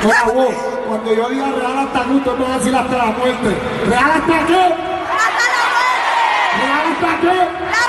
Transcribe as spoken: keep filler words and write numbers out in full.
Mira vos, cuando yo diga real hasta aquí, usted me va a decir hasta la muerte. ¿Real hasta qué? ¡Hasta la muerte! ¿Real hasta qué?